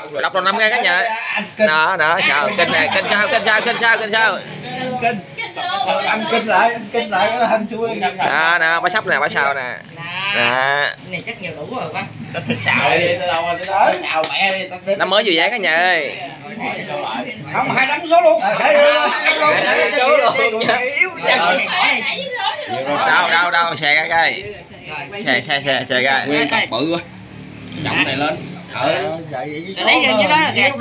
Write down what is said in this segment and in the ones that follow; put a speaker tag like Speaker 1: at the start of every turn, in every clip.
Speaker 1: đọc đầu năm nghe cả nhà. Đó đó chào kênh này, kênh sao
Speaker 2: ăn kinh lại nó hên xui.
Speaker 1: đó nè bá sắp nè bá sao nè.
Speaker 3: Này chắc nhiều đủ rồi bác.
Speaker 2: Xào đi tới đâu tới đó. Xào mẹ đi.
Speaker 1: Năm mới vui vẻ cả nhà ơi.
Speaker 2: Không 2 số luôn.
Speaker 1: Đâu xe cái xe cái
Speaker 2: Nguyên cọc bự quá. Trọng này lên.
Speaker 3: Lấy ra dưới đó là kìa.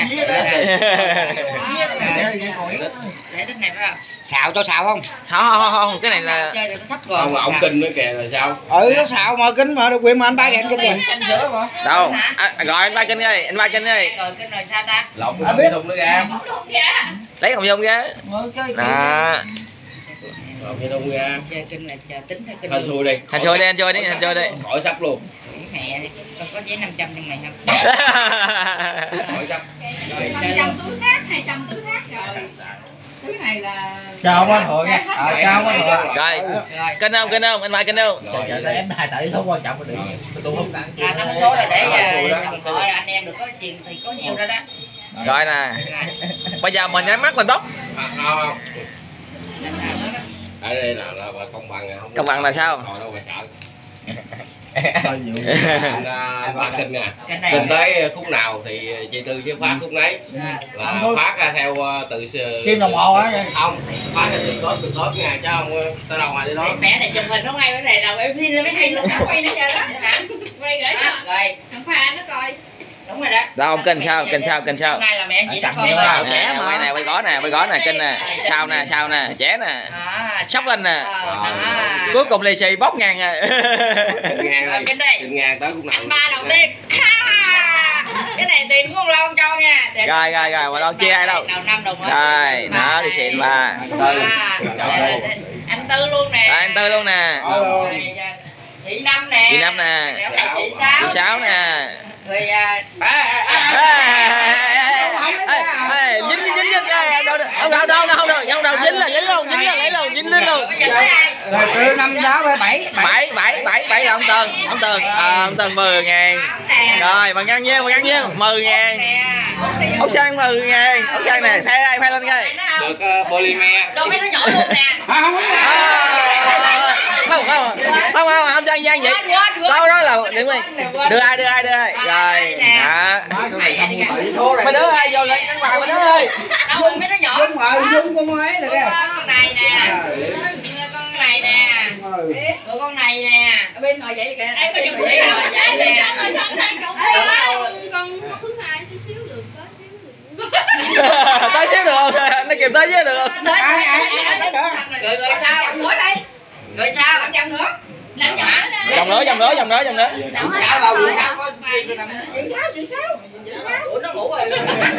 Speaker 3: Để tích này phải không? Xào cho xào không?
Speaker 1: Không cái này là
Speaker 3: Chơi thì nó sắp rồi.
Speaker 2: Ông kinh nữa kìa là sao?
Speaker 4: Nó xạo mà kính mà được quyền mà anh ba gẹn kinh rồi.
Speaker 1: đâu gọi anh ba kinh ơi
Speaker 3: Rồi kinh rồi sao ta?
Speaker 2: Lột cái thùng nữa ra.
Speaker 1: lấy không vô ra đó
Speaker 2: Lột cái thùng ra.
Speaker 3: Chơi kinh là chờ tính theo kinh.
Speaker 2: Hên xui đi.
Speaker 1: hành xui đi
Speaker 2: Khỏi sắp luôn.
Speaker 3: Mẹ đi. Có giấy 500 trong này không?
Speaker 2: Khỏi sắp.
Speaker 5: 500 túi khác, 200 túi khác rồi. Túi này là
Speaker 4: Chào anh Hội nha. Chào anh Hội.
Speaker 1: rồi kênh không anh ba kênh không
Speaker 4: Em 2 tỷ không quan trọng được. Tôi không đăng.
Speaker 3: 50 số là để đồng đội anh em được có tiền thì có nhiều đó đó.
Speaker 1: rồi nè bây giờ mình nhắm mắt mình bóc
Speaker 2: Không. Ở đây là công bằng không?
Speaker 1: công bằng là sao
Speaker 2: Còn đâu mà sợ. Ba kinh nè. Kinh tới khúc nào thì chị Tư chứ phát khúc nấy. Là phát ra theo từ
Speaker 4: Kim đồng hồ á.
Speaker 2: Không, phát ra từ tốt nha chứ không tới đâu mà đi đó.
Speaker 3: Mẹ này chụp hình nó ngay cái này là em phim lên mới hay luôn, quay nó ra đó hả? Quay gửi cho. Rồi, thằng Pha nó coi. Đúng rồi đó.
Speaker 1: đâu kênh sao
Speaker 3: Nay là mẹ chị nó coi
Speaker 1: quay nè quay gõ nè kênh nè sao nè trẻ nè sóc lên nè cuối cùng lì xì bóc ngàn rồi.
Speaker 3: Kinh
Speaker 2: ngàn tới khúc nào.
Speaker 3: anh ba đầu tiên. Cái này tiền của con Long cho nha.
Speaker 1: Rồi mà Long chia ai đâu.
Speaker 3: Đầu năm đầu mới.
Speaker 1: Rồi, nó lì xì ba.
Speaker 3: Anh Tư luôn nè.
Speaker 1: Anh Tư luôn nè.
Speaker 3: Chị Năm nè. Chị Sáu
Speaker 1: nè.
Speaker 3: Rồi
Speaker 1: dính đâu dính lấy luôn dính lên luôn.
Speaker 4: Rồi từ 5 6 7
Speaker 1: 7 là ông Tường ông Tường 10.000 rồi mà ngăn nhiêu 10.000 ông Sang 10.000 ông Sang nè thay lên coi
Speaker 2: Được polymer
Speaker 3: cho mấy đứa nhỏ luôn nè.
Speaker 1: không ông Sang Giang vậy câu đó là đưa ai rồi mấy đứa ai vô lên đánh bài mấy đứa ơi
Speaker 3: đâu mấy đứa nhỏ
Speaker 4: Dung rồi Dung con ấy nè kìa.
Speaker 3: con này nè rồi con này nè ở bên ngồi vậy kìa bên ngồi vậy nè
Speaker 5: con thứ hai chút xíu được
Speaker 1: tới xíu được không nó kịp tới xíu được không
Speaker 3: rồi sao nói đây rồi sao 500 nữa
Speaker 1: dòng nữa
Speaker 3: ủa nó ngủ rồi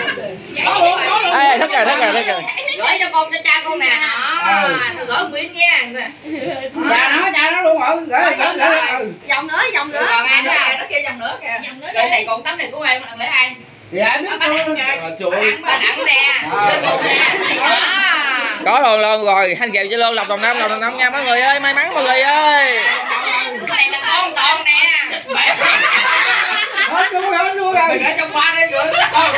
Speaker 1: ê thức rồi
Speaker 3: gửi cho con cho cha con nè nó gửi miếng nha
Speaker 4: Cha nó luôn rồi gửi
Speaker 5: dòng nữa
Speaker 3: còn ai nữa
Speaker 5: nó kia dòng nữa kìa
Speaker 3: cái này còn tấm này của em lấy ai
Speaker 4: thì ai biết
Speaker 3: bạn ẵng nè
Speaker 1: có luôn rồi thanh kèo cho luôn lọc đồng năm nha mọi người ơi may mắn mọi người ơi
Speaker 3: cái này là con toàn nè
Speaker 4: hết luôn rồi
Speaker 2: Mình ở trong ba đây rồi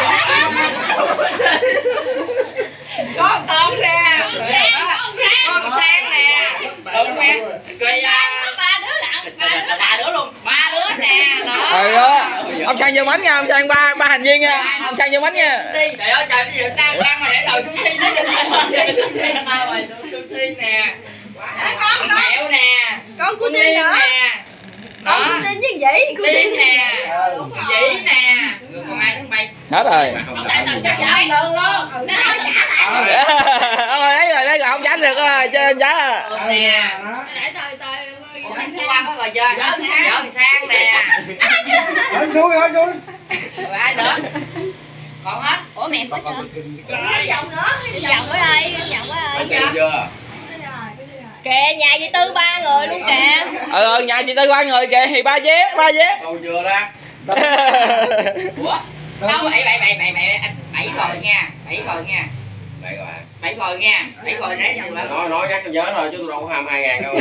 Speaker 3: con toàn nè con Sang nè đúng nè rồi ba đứa luôn 3 đứa nè
Speaker 1: đó ông Sang vô bánh nha ông Sang ba thành viên nha ông Sang vô bánh nha
Speaker 3: trời ơi trời nó đang mà để đầu sushi nó trên tao rồi sushi nè con mẹo nè
Speaker 5: con của Tiên nữa
Speaker 3: đó
Speaker 5: con Tiên với Vĩ
Speaker 3: Tiên nè Vĩ nè rồi còn ai nữa bay
Speaker 1: hết rồi
Speaker 3: tại tao chắc trả lương luôn nó hỏi trả lại
Speaker 1: lấy rồi không tránh được rồi chơi anh trả
Speaker 3: nè
Speaker 5: để tôi
Speaker 3: anh Quang có rồi chưa vợ Sang nè
Speaker 4: hết xui
Speaker 3: rồi ai nữa còn hết
Speaker 5: ủa mẹ có dòng nữa đây dòng
Speaker 2: chưa
Speaker 5: kìa nhà chị Tư 3 người luôn kìa
Speaker 1: nhà chị Tư 3 người kìa thì ba vé
Speaker 2: đâu chưa đó
Speaker 3: ủa đâu 7 rồi nha 7 rồi nha Bảy rồi nha, bảy rồi đấy gì mà.
Speaker 2: Nói nhắc cho nhớ thôi chứ tôi đâu có 22.000 đâu.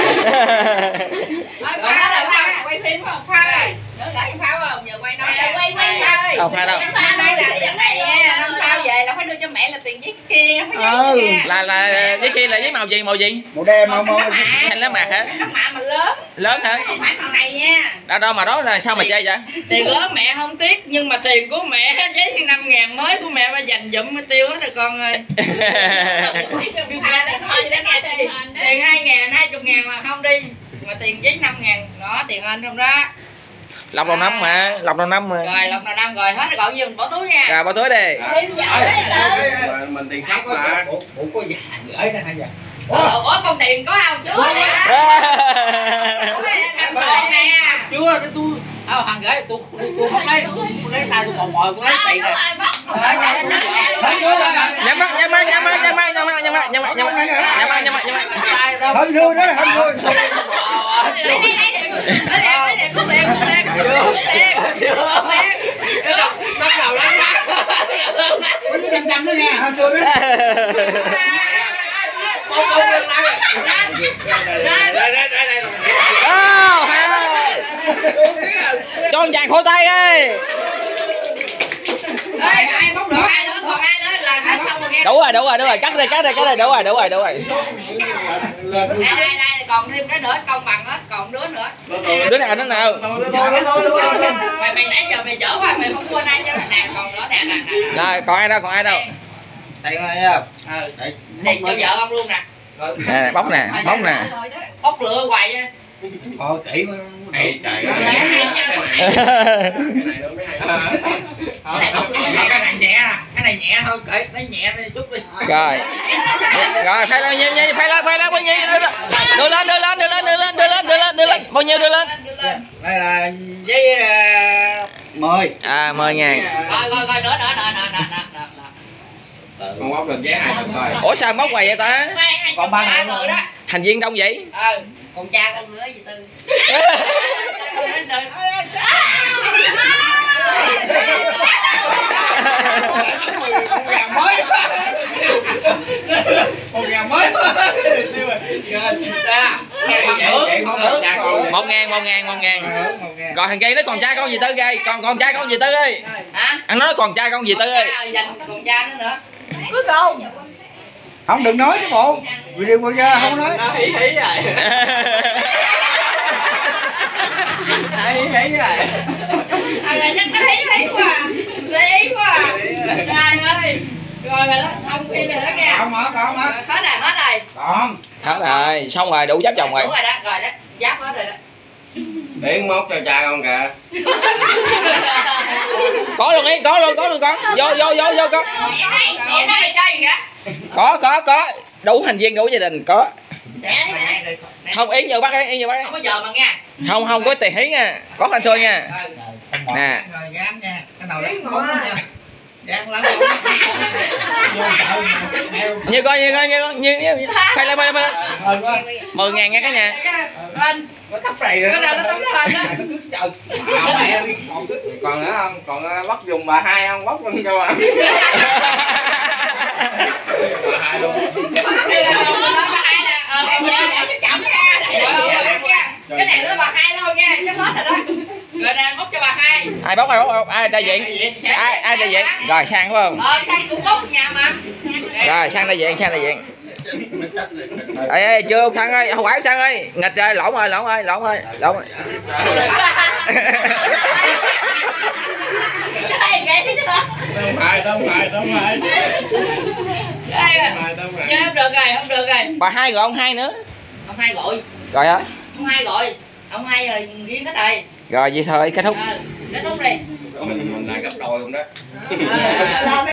Speaker 5: Rồi Pha là Pha quay phim không Pha ơi? Đỡ lại Pha không? Giờ quay nói quay ơi.
Speaker 1: Không phải đâu.
Speaker 5: Pha đây là tiền này nha, năm sau về là phải đưa cho mẹ là tiền giấy kia, phải giấy kia.
Speaker 1: Là giấy kia là giấy màu gì? Màu gì?
Speaker 4: Màu đen màu
Speaker 1: Xanh lá mạc hả?
Speaker 5: Lá mạ mà lớn.
Speaker 1: Lớn hả?
Speaker 5: Không phải màu này nha.
Speaker 1: Đâu mà đó là sao mà chơi vậy?
Speaker 3: Tiền lớn mẹ không tiếc nhưng mà tiền của mẹ giấy 5.000 mới của mẹ ba dành dụm mà tiêu hết rồi con ơi. Tiền 2.000, 20.000 mà không đi. Mà tiền giấy 5.000 đó, tiền anh không đó.
Speaker 1: Lọc đầu năm mà, lọc đầu năm mà.
Speaker 3: Rồi lọc đầu năm rồi hết rồi, còn gì mình bỏ túi nha.
Speaker 1: Rồi bỏ túi đi.
Speaker 2: Mình tiền sóc mà.
Speaker 4: Ủa có già gửi ra hay giờ?
Speaker 3: Ủa con tiền có không chú? Nè.
Speaker 4: Chưa tôi thằng gửi tôi không lấy tay tôi còn mồi tôi lấy tiền nè.
Speaker 1: Nhắm mắt.
Speaker 4: Hên xui đó là hên xui. Có cái chăm đó nha, hên xui đó.
Speaker 1: Cho con chàng khô tay ơi.
Speaker 3: Ai bóc nữa, ai nữa, còn ai nữa là hết xong rồi nghe.
Speaker 1: Đủ rồi, cắt đây, đủ rồi.
Speaker 3: Đây, còn thêm cái nữa, công bằng hết, còn đứa nữa.
Speaker 1: Đứa nào đứa nào?
Speaker 3: Mày nãy giờ mày dở quá, mày không quên ai chứ nè, còn nữa nè.
Speaker 1: Rồi, còn ai đâu?
Speaker 4: Tiền rồi nha.
Speaker 3: Tiền cho vợ ông luôn nè.
Speaker 1: Nè, bóc nè.
Speaker 3: Bóc lựa hoài nha.
Speaker 4: Thôi kỹ mà.
Speaker 2: Trời
Speaker 4: Cái này nhẹ nè, cái này nhẹ thôi, kệ lấy nhẹ đi chút đi.
Speaker 1: Rồi, phai lên bao nhiêu? Đưa lên. Bao nhiêu đưa lên?
Speaker 4: Đây là giấy 10.
Speaker 1: 10.000.
Speaker 3: Coi nữa.
Speaker 2: con bóc được giấy 2 tờ thôi.
Speaker 1: Ủa sao móc hoài vậy ta?
Speaker 4: Còn 3
Speaker 3: người đó.
Speaker 1: Thành viên đông vậy?
Speaker 3: Còn cha con nữa gì Tư.
Speaker 4: Một ngàn mới.
Speaker 1: 1.000. Rồi thằng kia nó còn trai con gì Tư ghê? Còn trai con gì Tư ơi?
Speaker 3: Hả?
Speaker 1: Anh nói còn trai con gì Tư ơi?
Speaker 3: Dành còn cha nữa.
Speaker 5: Cuối cùng.
Speaker 4: Không đừng nói chứ bộ. Video bao giờ không nói.
Speaker 2: Hí rồi. Hí rồi.
Speaker 3: Thằng này chắc nó thấy quá. Thấy quá. Trời ơi. Rồi đó, xong phim rồi đó nha.
Speaker 4: Còn mà.
Speaker 3: Hết rồi.
Speaker 4: Còn.
Speaker 1: Hết rồi, xong rồi, đủ giáp chồng rồi.
Speaker 3: Đúng rồi đó, giáp hết rồi đó.
Speaker 2: Điển móc cho cha con kìa.
Speaker 1: Có luôn con. Vô con.
Speaker 3: Mẹ nói mày chơi gì vậy?
Speaker 1: Có. Đủ thành viên, đủ gia đình, có.
Speaker 3: Nè.
Speaker 1: Không, Yến vô bắt ấy.
Speaker 3: Không có giờ mà nha.
Speaker 1: Không có tiền Hiến nha. Có khanh xôi nha. Nè.
Speaker 4: Rồi gán nha. Cái nào lấy bóng nha. Gán lắm.
Speaker 1: Như coi. Khai lên. 10.000 nha cả nhà.
Speaker 3: Anh.
Speaker 4: Có tóc này rồi.
Speaker 3: Cái nào nó tấm nó hình á.
Speaker 2: Còn nữa không? Còn bóc dùng bà hai không? Bóc luôn cho bà. Bà hai luôn.
Speaker 3: Đây là bà hai nè. Em nhớ chậm nha. Cái này nó bà hai thôi nha, chắc hết rồi đó. Rồi nè, bóc cho bà hai.
Speaker 1: Ai bóc? Ai đại diện? Ai đại diện? Rồi sang phải không?
Speaker 3: Sang cũng bóc nhà mà.
Speaker 1: Rồi sang đại diện. Ê chưa ông Thăng ơi, không phải Sang ơi. Nghịch rồi, lộn rồi.
Speaker 2: Không phải.
Speaker 3: Không được rồi.
Speaker 1: Bà hai gọi ông hai nữa.
Speaker 3: Ông hai gọi.
Speaker 1: Rồi hả?
Speaker 3: Ông hai rồi riêng hết rồi.
Speaker 1: Rồi vậy thôi, kết thúc.
Speaker 3: Kết thúc đi.
Speaker 2: Mình là gấp đôi không đó.